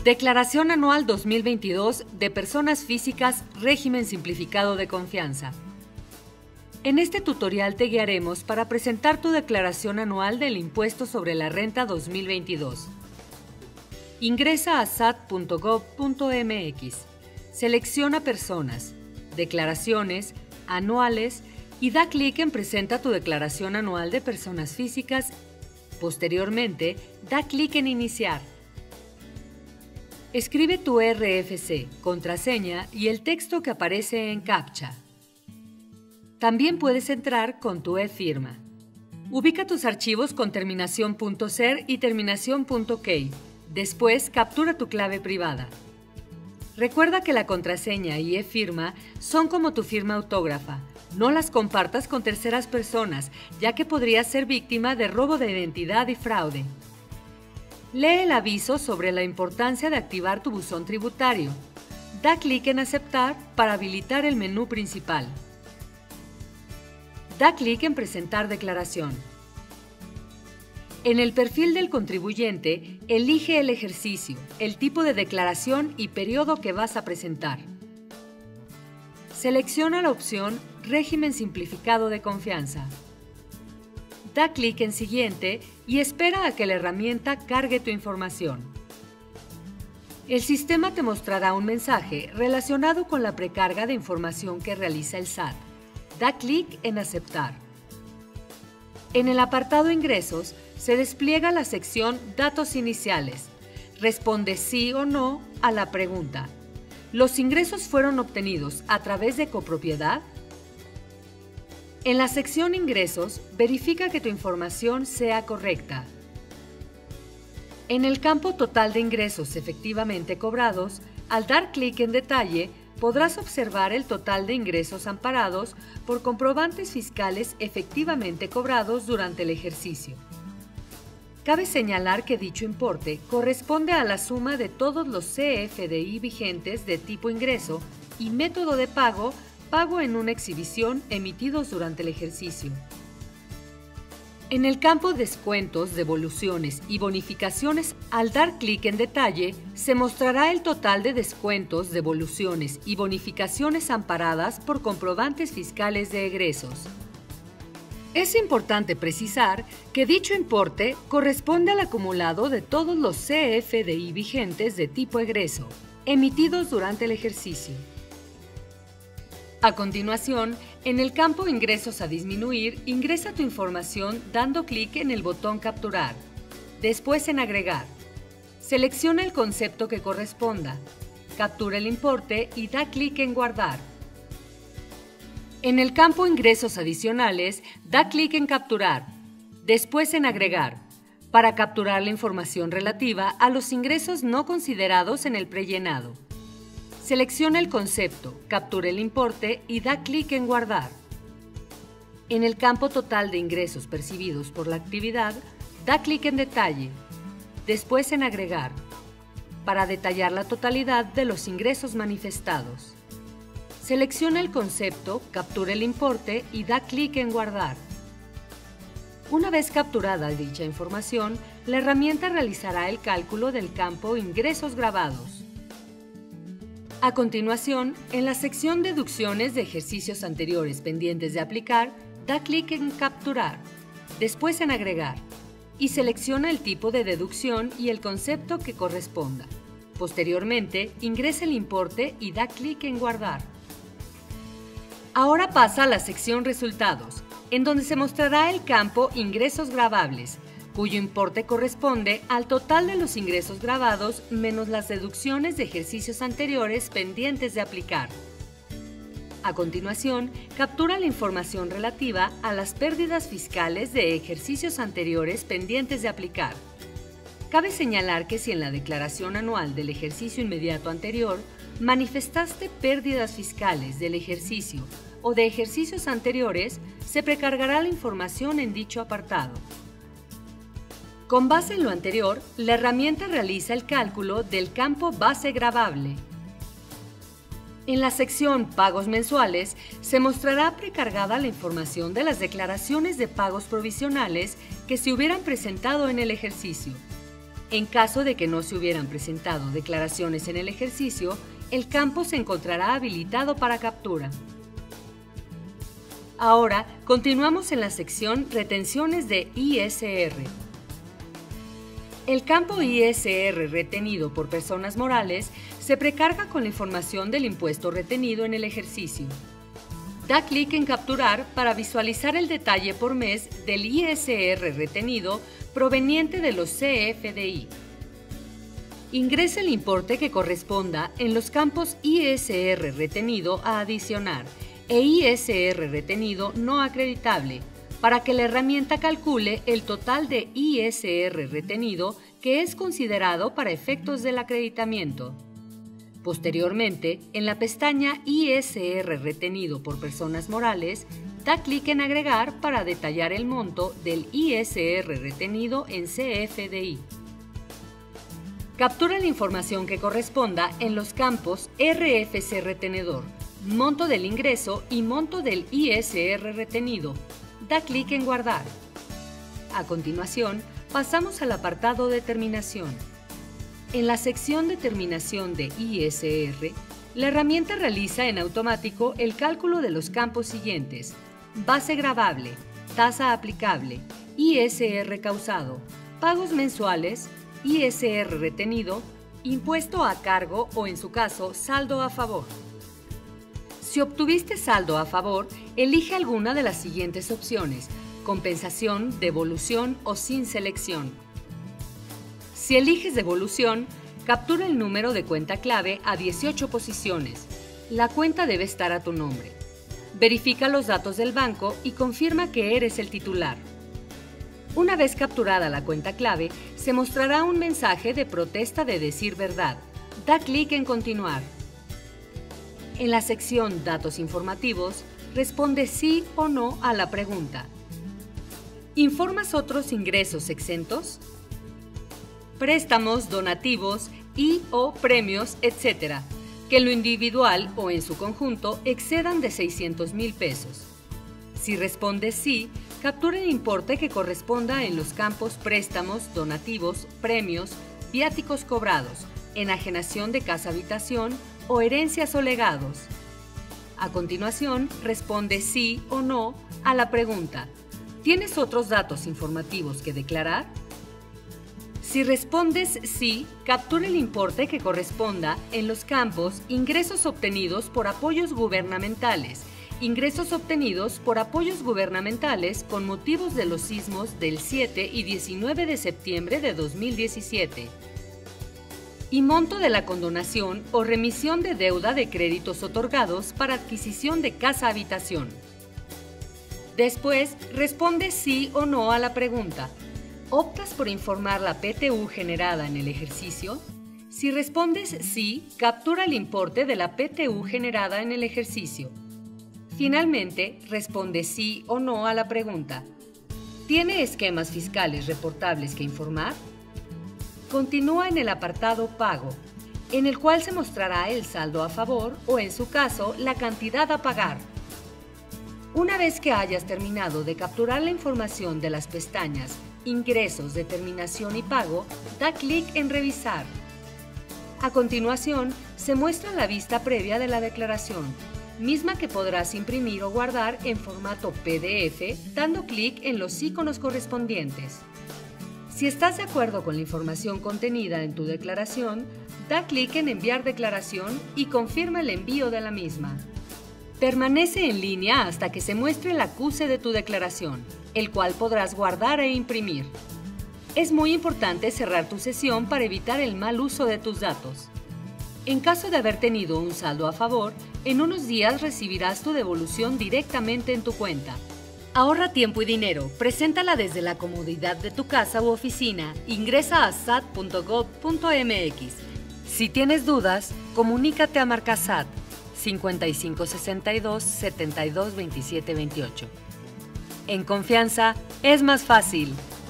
Declaración Anual 2022 de Personas Físicas, Régimen Simplificado de Confianza. En este tutorial te guiaremos para presentar tu declaración anual del Impuesto sobre la Renta 2022. Ingresa a sat.gov.mx, selecciona Personas, Declaraciones, Anuales y da clic en Presenta tu declaración anual de personas físicas. Posteriormente, da clic en Iniciar. Escribe tu RFC, contraseña y el texto que aparece en CAPTCHA. También puedes entrar con tu e-firma. Ubica tus archivos con terminación .cer y terminación .key. Después, captura tu clave privada. Recuerda que la contraseña y e-firma son como tu firma autógrafa. No las compartas con terceras personas, ya que podrías ser víctima de robo de identidad y fraude. Lee el aviso sobre la importancia de activar tu buzón tributario. Da clic en Aceptar para habilitar el menú principal. Da clic en Presentar declaración. En el perfil del contribuyente, elige el ejercicio, el tipo de declaración y periodo que vas a presentar. Selecciona la opción Régimen Simplificado de Confianza. Da clic en Siguiente y espera a que la herramienta cargue tu información. El sistema te mostrará un mensaje relacionado con la precarga de información que realiza el SAT. Da clic en Aceptar. En el apartado Ingresos se despliega la sección Datos iniciales. Responde sí o no a la pregunta: ¿los ingresos fueron obtenidos a través de copropiedad? En la sección Ingresos, verifica que tu información sea correcta. En el campo Total de ingresos efectivamente cobrados, al dar clic en Detalle, podrás observar el total de ingresos amparados por comprobantes fiscales efectivamente cobrados durante el ejercicio. Cabe señalar que dicho importe corresponde a la suma de todos los CFDI vigentes de tipo ingreso y método de pago en una exhibición emitidos durante el ejercicio. En el campo Descuentos, Devoluciones y Bonificaciones, al dar clic en Detalle, se mostrará el total de descuentos, devoluciones y bonificaciones amparadas por comprobantes fiscales de egresos. Es importante precisar que dicho importe corresponde al acumulado de todos los CFDI vigentes de tipo egreso, emitidos durante el ejercicio. A continuación, en el campo Ingresos a disminuir, ingresa tu información dando clic en el botón Capturar, después en Agregar. Selecciona el concepto que corresponda, captura el importe y da clic en Guardar. En el campo Ingresos adicionales, da clic en Capturar, después en Agregar, para capturar la información relativa a los ingresos no considerados en el prellenado. Selecciona el concepto, captura el importe y da clic en Guardar. En el campo Total de ingresos percibidos por la actividad, da clic en Detalle, después en Agregar, para detallar la totalidad de los ingresos manifestados. Selecciona el concepto, captura el importe y da clic en Guardar. Una vez capturada dicha información, la herramienta realizará el cálculo del campo Ingresos grabados. A continuación, en la sección Deducciones de ejercicios anteriores pendientes de aplicar, da clic en Capturar, después en Agregar, y selecciona el tipo de deducción y el concepto que corresponda. Posteriormente, ingresa el importe y da clic en Guardar. Ahora pasa a la sección Resultados, en donde se mostrará el campo Ingresos grabables, cuyo importe corresponde al total de los ingresos grabados menos las deducciones de ejercicios anteriores pendientes de aplicar. A continuación, captura la información relativa a las pérdidas fiscales de ejercicios anteriores pendientes de aplicar. Cabe señalar que si en la declaración anual del ejercicio inmediato anterior manifestaste pérdidas fiscales del ejercicio o de ejercicios anteriores, se precargará la información en dicho apartado. Con base en lo anterior, la herramienta realiza el cálculo del campo Base Gravable. En la sección Pagos mensuales se mostrará precargada la información de las declaraciones de pagos provisionales que se hubieran presentado en el ejercicio. En caso de que no se hubieran presentado declaraciones en el ejercicio, el campo se encontrará habilitado para captura. Ahora, continuamos en la sección Retenciones de ISR. El campo ISR retenido por personas morales se precarga con la información del impuesto retenido en el ejercicio. Da clic en Capturar para visualizar el detalle por mes del ISR retenido proveniente de los CFDI. Ingrese el importe que corresponda en los campos ISR retenido a adicionar e ISR retenido no acreditable para que la herramienta calcule el total de ISR retenido que es considerado para efectos del acreditamiento. Posteriormente, en la pestaña ISR retenido por personas morales, da clic en Agregar para detallar el monto del ISR retenido en CFDI. Captura la información que corresponda en los campos RFC retenedor, monto del ingreso y monto del ISR retenido. Da clic en Guardar. A continuación, pasamos al apartado de Terminación. En la sección de Terminación de ISR, la herramienta realiza en automático el cálculo de los campos siguientes: base gravable, tasa aplicable, ISR causado, pagos mensuales, ISR retenido, impuesto a cargo o, en su caso, saldo a favor. Si obtuviste saldo a favor, elige alguna de las siguientes opciones: compensación, devolución o sin selección. Si eliges devolución, captura el número de cuenta clave a 18 posiciones. La cuenta debe estar a tu nombre. Verifica los datos del banco y confirma que eres el titular. Una vez capturada la cuenta clave, se mostrará un mensaje de protesta de decir verdad. Da clic en Continuar. En la sección Datos informativos, responde sí o no a la pregunta: ¿informas otros ingresos exentos? Préstamos, donativos y/o premios, etc., que en lo individual o en su conjunto excedan de 600,000 pesos. Si respondes sí, captura el importe que corresponda en los campos préstamos, donativos, premios, viáticos cobrados, enajenación de casa-habitación o herencias o legados. A continuación, responde sí o no a la pregunta: ¿tienes otros datos informativos que declarar? Si respondes sí, captura el importe que corresponda en los campos ingresos obtenidos por apoyos gubernamentales, ingresos obtenidos por apoyos gubernamentales con motivos de los sismos del 7 y 19 de septiembre de 2017. Y monto de la condonación o remisión de deuda de créditos otorgados para adquisición de casa-habitación. Después, responde sí o no a la pregunta: ¿optas por informar la PTU generada en el ejercicio? Si respondes sí, captura el importe de la PTU generada en el ejercicio. Finalmente, responde sí o no a la pregunta: ¿tiene esquemas fiscales reportables que informar? Continúa en el apartado Pago, en el cual se mostrará el saldo a favor o, en su caso, la cantidad a pagar. Una vez que hayas terminado de capturar la información de las pestañas Ingresos, Determinación y Pago, da clic en Revisar. A continuación, se muestra la vista previa de la declaración, misma que podrás imprimir o guardar en formato PDF dando clic en los iconos correspondientes. Si estás de acuerdo con la información contenida en tu declaración, da clic en Enviar declaración y confirma el envío de la misma. Permanece en línea hasta que se muestre el acuse de tu declaración, el cual podrás guardar e imprimir. Es muy importante cerrar tu sesión para evitar el mal uso de tus datos. En caso de haber tenido un saldo a favor, en unos días recibirás tu devolución directamente en tu cuenta. Ahorra tiempo y dinero. Preséntala desde la comodidad de tu casa u oficina. Ingresa a sat.gov.mx. Si tienes dudas, comunícate a Marcasat 5562 72 27 28. En confianza es más fácil.